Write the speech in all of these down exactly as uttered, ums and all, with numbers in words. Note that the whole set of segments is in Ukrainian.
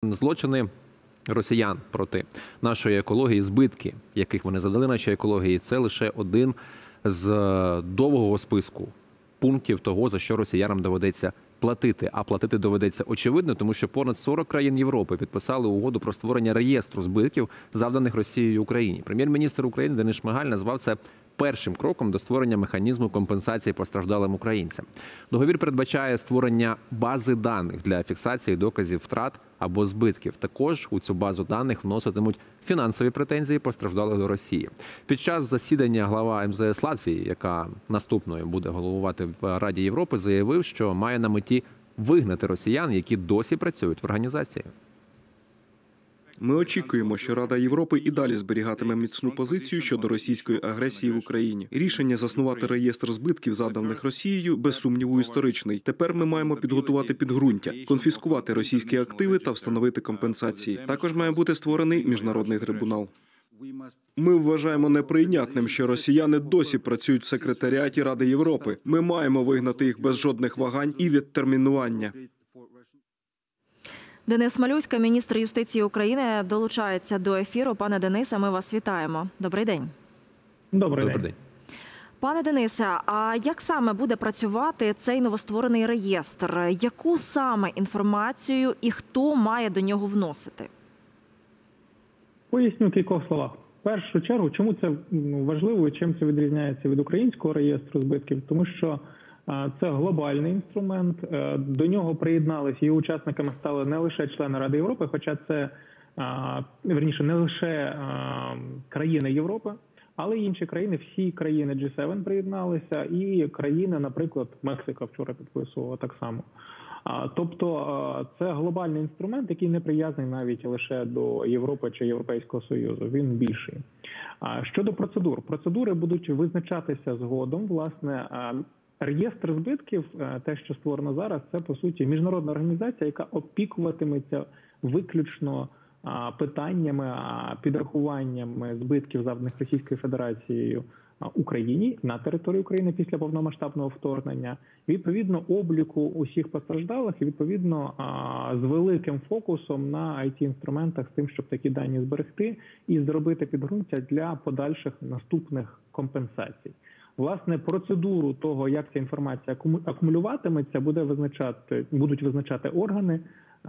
злочини росіян проти нашої екології, збитки, яких вони завдали нашій екології, це лише один з довгого списку пунктів того, за що росіянам доведеться платити. А платити доведеться очевидно, тому що понад сорок країн Європи підписали угоду про створення реєстру збитків, завданих Росією Україні. Прем'єр-міністр України Денис Шмигаль назвав це першим кроком до створення механізму компенсації постраждалим українцям. Договір передбачає створення бази даних для фіксації доказів втрат або збитків. Також у цю базу даних вноситимуть фінансові претензії постраждалих до Росії. Під час засідання глава ем зе ес Латвії, яка наступною буде головувати в Раді Європи, заявив, що має на меті вигнати росіян, які досі працюють в організації. Ми очікуємо, що Рада Європи і далі зберігатиме міцну позицію щодо російської агресії в Україні. Рішення заснувати реєстр збитків, завданих Росією, без сумніву історичний. Тепер ми маємо підготувати підґрунтя, конфіскувати російські активи та встановити компенсації. Також має бути створений міжнародний трибунал. Ми вважаємо неприйнятним, що росіяни досі працюють в секретаріаті Ради Європи. Ми маємо вигнати їх без жодних вагань і відтермінування. Денис Малюська, міністр юстиції України, долучається до ефіру. Пане Денисе, ми вас вітаємо. Добрий день. Добрий, Добрий день. день. Пане Денисе, а як саме буде працювати цей новостворений реєстр? Яку саме інформацію і хто має до нього вносити? Поясню в кількох словах. В першу чергу, чому це важливо і чим це відрізняється від українського реєстру збитків? Тому що це глобальний інструмент, до нього приєдналися, його учасниками стали не лише члени Ради Європи, хоча це, верніше, не лише країни Європи, але й інші країни, всі країни джі севен приєдналися, і країни, наприклад, Мексика вчора підписувала так само. Тобто це глобальний інструмент, який не прив'язаний навіть лише до Європи чи Європейського Союзу, він більший. Щодо процедур, процедури будуть визначатися згодом, власне. Реєстр збитків, те, що створено зараз, це, по суті, міжнародна організація, яка опікуватиметься виключно питаннями, підрахуваннями збитків, завданих Російською Федерацією Україні на території України після повномасштабного вторгнення, відповідно обліку усіх постраждалих і, відповідно, з великим фокусом на ай ті-інструментах з тим, щоб такі дані зберегти і зробити підґрунтя для подальших наступних компенсацій. Власне, процедуру того, як ця інформація акумулюватиметься, буде визначати, будуть визначати органи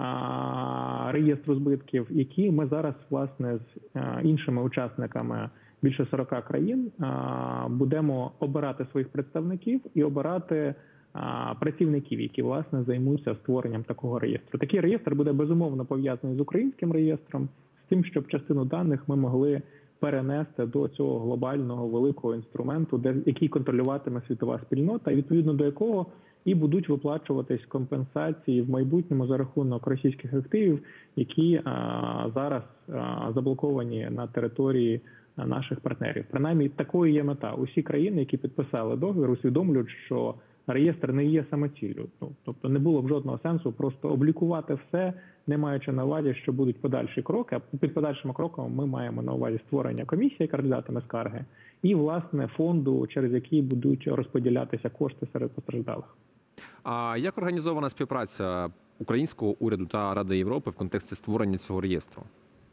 а, реєстру збитків, які ми зараз, власне, з а, іншими учасниками більше сорока країн а, будемо обирати своїх представників і обирати а, працівників, які, власне, займуться створенням такого реєстру. Такий реєстр буде, безумовно, пов'язаний з українським реєстром, з тим, щоб частину даних ми могли перенести до цього глобального великого інструменту, де, який контролюватиме світова спільнота, і відповідно до якого і будуть виплачуватись компенсації в майбутньому за рахунок російських активів, які а, зараз а, заблоковані на території наших партнерів. Принаймні, такою є мета. Усі країни, які підписали договір, усвідомлюють, що реєстр не є самоціллю. Ну, тобто не було б жодного сенсу просто облікувати все, не маючи на увазі, що будуть подальші кроки. А під подальшими кроками ми маємо на увазі створення комісії, яка розглядатиме скарги, і, власне, фонду, через який будуть розподілятися кошти серед постраждалих. А як організована співпраця українського уряду та Ради Європи в контексті створення цього реєстру?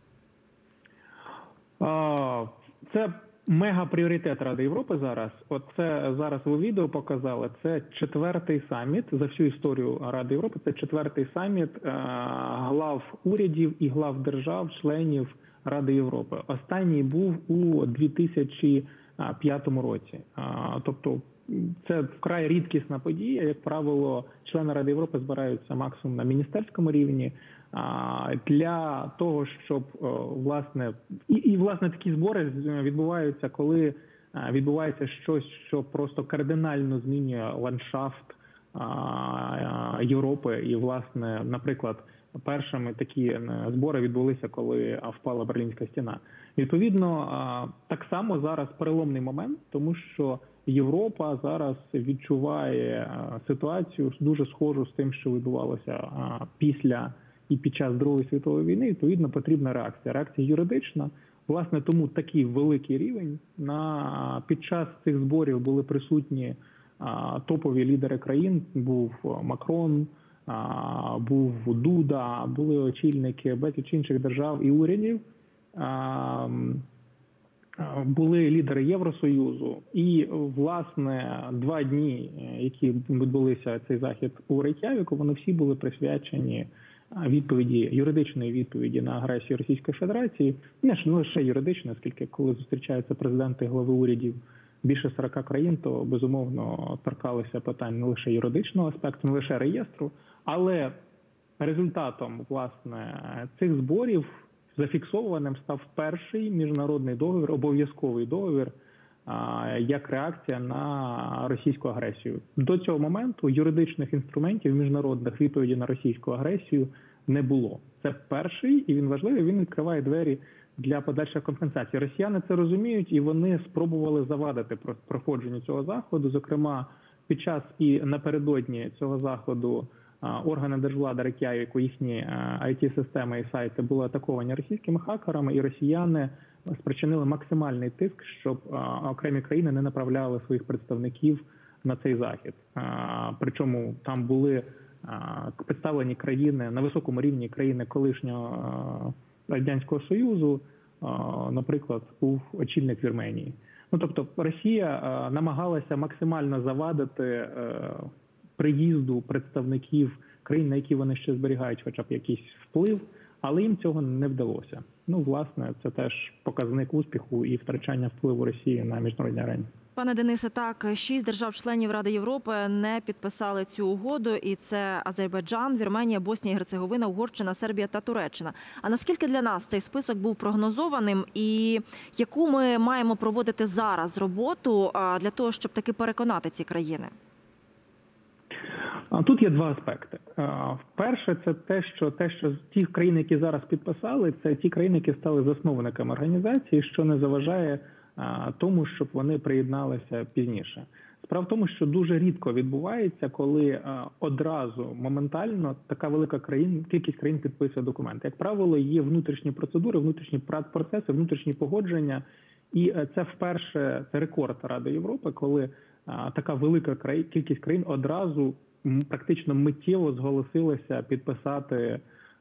Це мегапріоритет Ради Європи зараз. От це зараз ви відео показали. Це четвертий саміт за всю історію Ради Європи. Це четвертий саміт глав урядів і глав держав, членів Ради Європи. Останній був у дві тисячі п'ятому році. Тобто це вкрай рідкісна подія. Як правило, члени Ради Європи збираються максимум на міністерському рівні. Для того, щоб, власне, і, і, власне, такі збори відбуваються, коли відбувається щось, що просто кардинально змінює ландшафт Європи. І, власне, наприклад, першими такі збори відбулися, коли впала Берлінська стіна. Відповідно, так само зараз переломний момент, тому що Європа зараз відчуває ситуацію дуже схожу з тим, що відбувалося після і під час Другої світової війни. Відповідно, потрібна реакція. Реакція юридична. Власне, тому такий великий рівень. На, під час цих зборів були присутні а, топові лідери країн. Був Макрон, а, був Дуда, були очільники безліч інших держав і урядів, а, були лідери Євросоюзу. І, власне, два дні, які відбулися цей захід у Рейк'явіку, вони всі були присвячені відповіді, юридичної відповіді на агресію Російської Федерації. Не лише юридичної, оскільки коли зустрічаються президенти і глави урядів більше сорока країн, то, безумовно, торкалися питань не лише юридичного аспекту, не лише реєстру, але результатом, власне, цих зборів зафіксованим став перший міжнародний договір, обов'язковий договір, як реакція на російську агресію. До цього моменту юридичних інструментів міжнародних відповіді на російську агресію не було. Це перший, і він важливий, він відкриває двері для подальшої компенсації. Росіяни це розуміють, і вони спробували завадити проходженню цього заходу. Зокрема, під час і напередодні цього заходу органи держвлади Рейк'явіку, їхні ай ті-системи і сайти були атаковані російськими хакерами, і росіяни спричинили максимальний тиск, щоб окремі країни не направляли своїх представників на цей захід. Причому там були представлені країни на високому рівні, країни колишнього Радянського Союзу, наприклад, був очільник Вірменії. Ну, тобто Росія намагалася максимально завадити приїзду представників країн, на які вони ще зберігають хоча б якийсь вплив, але їм цього не вдалося. Ну, власне, це теж показник успіху і втрачання впливу Росії на міжнародній арені. Пане Денисе, так, шість держав-членів Ради Європи не підписали цю угоду, і це Азербайджан, Вірменія, Боснія і Герцеговина, Угорщина, Сербія та Туреччина. А наскільки для нас цей список був прогнозованим і яку ми маємо проводити зараз роботу для того, щоб таки переконати ці країни? Тут є два аспекти. Перше, це те, що те, що ті країни, які зараз підписали, це ті країни, які стали засновниками організації, що не заважає тому, щоб вони приєдналися пізніше. Справа в тому, що дуже рідко відбувається, коли одразу моментально така велика країна, кількість країн підписує документи. Як правило, є внутрішні процедури, внутрішні процеси, внутрішні погодження, і це вперше це рекорд Ради Європи, коли така велика кількість країн одразу практично миттєво зголосилася підписати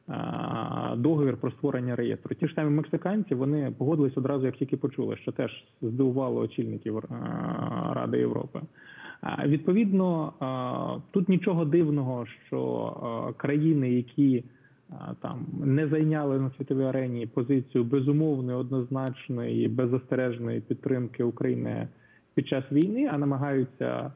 договір про створення реєстру. Ті ж самі мексиканці, вони погодились одразу, як тільки почули, що теж здивувало очільників Ради Європи. Відповідно, тут нічого дивного, що країни, які там не зайняли на світовій арені позицію безумовної, однозначної і беззастережної підтримки України під час війни, а намагаються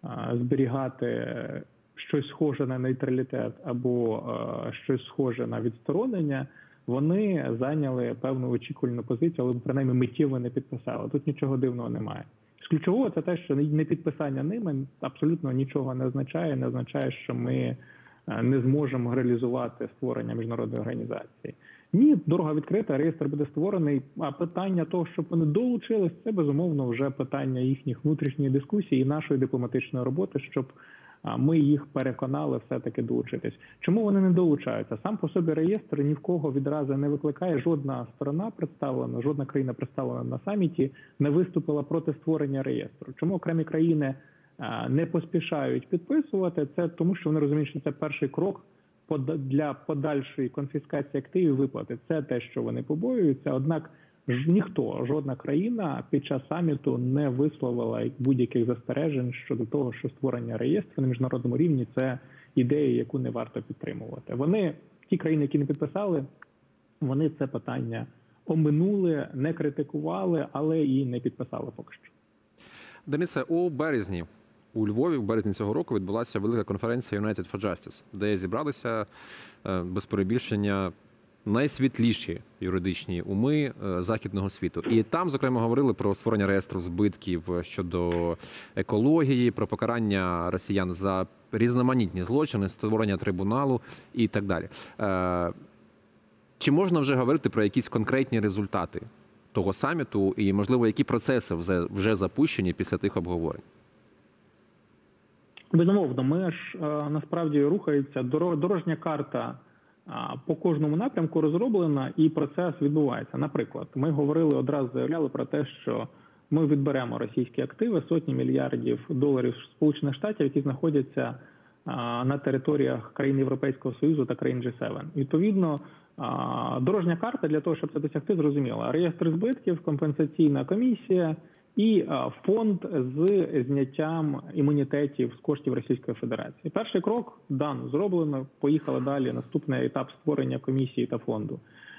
зберігати щось схоже на нейтралітет або е, щось схоже на відсторонення, вони зайняли певну очікувальну позицію, але принаймні миттєво не підписали. Тут нічого дивного немає. З ключового це те, що не підписання ними абсолютно нічого не означає, не означає, що ми не зможемо реалізувати створення міжнародної організації. Ні, дорога відкрита, реєстр буде створений, а питання того, щоб вони долучились, це безумовно вже питання їхніх внутрішньої дискусії і нашої дипломатичної роботи, щоб ми їх переконали все-таки долучитись. Чому вони не долучаються? Сам по собі реєстр ні в кого відразу не викликає, жодна сторона представлена, жодна країна представлена на саміті не виступила проти створення реєстру. Чому окремі країни не поспішають підписувати? Це тому, що вони розуміють, що це перший крок для подальшої конфіскації активів і виплати. Це те, що вони побоюються, однак ніхто, жодна країна під час саміту не висловила будь-яких застережень щодо того, що створення реєстру на міжнародному рівні – це ідея, яку не варто підтримувати. Вони, ті країни, які не підписали, вони це питання оминули, не критикували, але і не підписали поки що. Денисе, у березні у Львові в березні цього року відбулася велика конференція United for Justice, де зібралися без перебільшення найсвітліші юридичні уми західного світу. І там, зокрема, говорили про створення реєстру збитків щодо екології, про покарання росіян за різноманітні злочини, створення трибуналу і так далі. Чи можна вже говорити про якісь конкретні результати того саміту і, можливо, які процеси вже запущені після тих обговорень? Безумовно, ми ж насправді рухається, дорожня карта по кожному напрямку розроблена і процес відбувається. Наприклад, ми говорили, одразу заявляли про те, що ми відберемо російські активи, сотні мільярдів доларів Сполучених Штатів, які знаходяться на територіях країн Європейського Союзу та країн джі севен. Відповідно, дорожня карта для того, щоб це досягти, зрозуміла. Реєстр збитків, компенсаційна комісія і фонд з зняттям імунітетів з коштів Російської Федерації. Перший крок дан, зроблено, поїхали далі. Наступний етап створення комісії та фонду.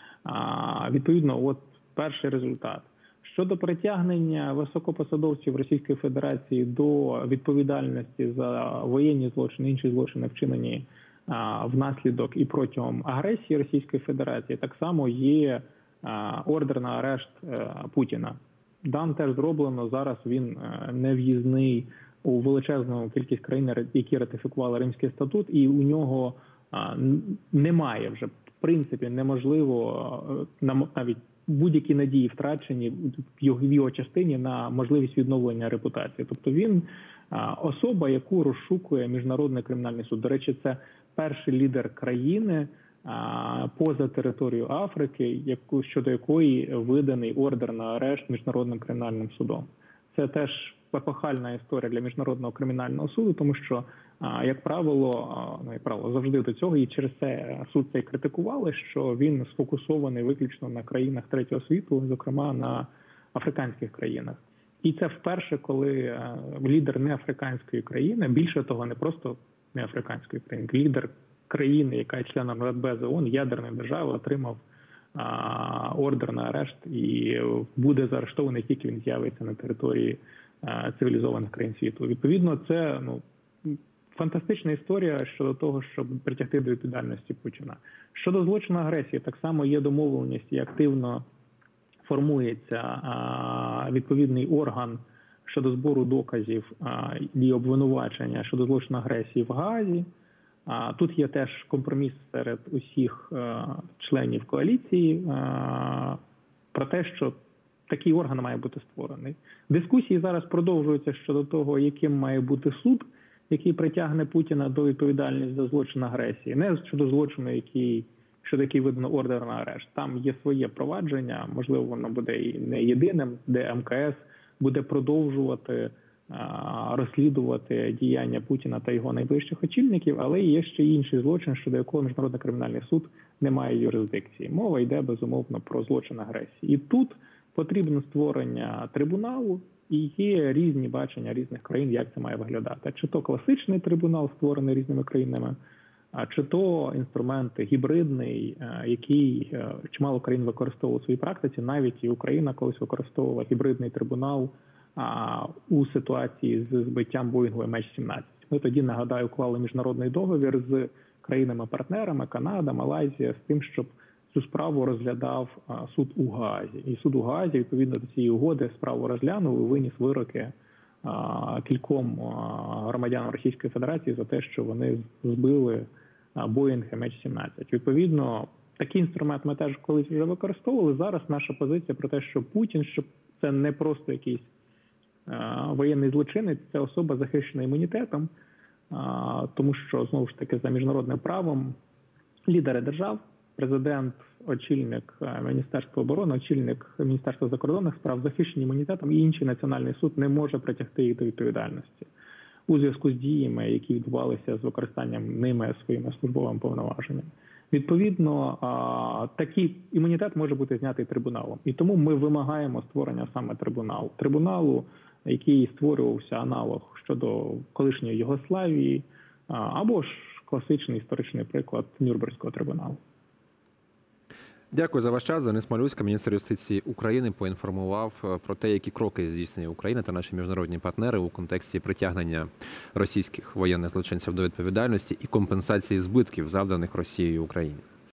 Відповідно, от перший результат. Щодо притягнення високопосадовців Російської Федерації до відповідальності за воєнні злочини, інші злочини, вчинені а, внаслідок і протягом агресії Російської Федерації, так само є а, ордер на арешт а, Путіна. Дан теж зроблено, зараз він а, не в'їзний у величезну кількість країн, які ратифікували Римський статут, і у нього а, немає вже, в принципі, неможливо а, навіть будь-які надії втрачені в його, в його частині на можливість відновлення репутації. Тобто він а, особа, яку розшукує Міжнародний кримінальний суд. До речі, це перший лідер країни а, поза територією Африки, яку, щодо якої виданий ордер на арешт Міжнародним кримінальним судом. Це теж епохальна історія для Міжнародного кримінального суду, тому що, а, як правило, а, ну, як правило, завжди до цього, і через це суд це і критикували, що він сфокусований виключно на країнах третього світу, зокрема на африканських країнах. І це вперше, коли а, лідер неафриканської країни, більше того, не просто неафриканської країни, лідер країни, яка є членом Радбезу ООН, ядерної держави, отримав а, ордер на арешт і буде заарештований, тільки він з'явиться на території цивілізованих країн світу. Відповідно, це ну, фантастична історія щодо того, щоб притягти до відповідальності Путіна. Щодо злочину агресії, так само є домовленість і активно формується а, відповідний орган щодо збору доказів а, і обвинувачення щодо злочину агресії в Гаазі. А, тут є теж компроміс серед усіх а, членів коаліції а, про те, що такий орган має бути створений. Дискусії зараз продовжуються щодо того, яким має бути суд, який притягне Путіна до відповідальності за злочин агресії. Не щодо злочину, який, щодо який видано ордер на арешт. Там є своє провадження, можливо, воно буде і не єдиним, де ем ка ес буде продовжувати а, розслідувати діяння Путіна та його найближчих очільників, але є ще інший злочин, щодо якого Міжнародний кримінальний суд не має юрисдикції. Мова йде, безумовно, про злочин агресії. І тут потрібно створення трибуналу, і є різні бачення різних країн, як це має виглядати. Чи то класичний трибунал, створений різними країнами, а чи то інструмент гібридний, який чимало країн використовували у своїй практиці. Навіть і Україна колись використовувала гібридний трибунал у ситуації з збиттям Боїнгу ем ейч сімнадцять. Ми тоді, нагадаю, уклали міжнародний договір з країнами-партнерами, Канада, Малайзія, з тим, щоб цю справу розглядав суд у Гаазі. І суд у Гаазі, відповідно до цієї угоди, справу розглянув і виніс вироки кільком громадянам Російської Федерації за те, що вони збили Боїнг ем ейч сімнадцять. Відповідно, такий інструмент ми теж колись вже використовували. Зараз наша позиція про те, що Путін, що це не просто якийсь воєнний злочинець, це особа захищена імунітетом, тому що, знову ж таки, за міжнародним правом лідери держав, президент, очільник Міністерства оборони, очільник Міністерства закордонних справ захищені імунітетом, і інший національний суд не може притягти їх до відповідальності у зв'язку з діями, які відбувалися з використанням ними своїми службовими повноваженнями. Відповідно, такий імунітет може бути знятий трибуналом. І тому ми вимагаємо створення саме трибуналу. Трибуналу, який створювався аналог щодо колишньої Югославії, або ж класичний історичний приклад Нюрнберзького трибуналу. Дякую за ваш час. Денис Малюська, міністр юстиції України, поінформував про те, які кроки здійснює Україна та наші міжнародні партнери у контексті притягнення російських воєнних злочинців до відповідальності і компенсації збитків, завданих Росією Україні.